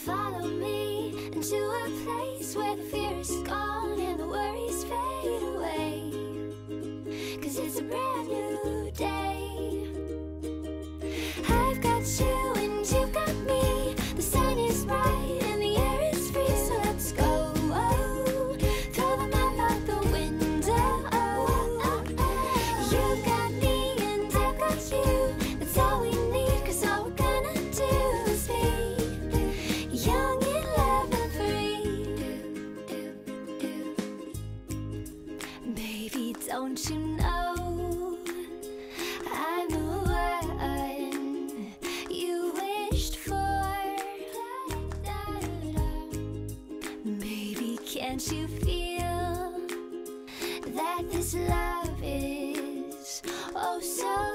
Follow me into a place where the fear is gone and the worries fade away. 'Cause it's a brand new day. I've got you and you've got me. The sun is bright and the air is free, so let's go. Throw them out like the window. You've got me and I've got you. That's all we need, 'cause all we're gonna do is be young in love and free. Baby, don't you know I'm the one you wished for? Baby, can't you feel that this love is oh so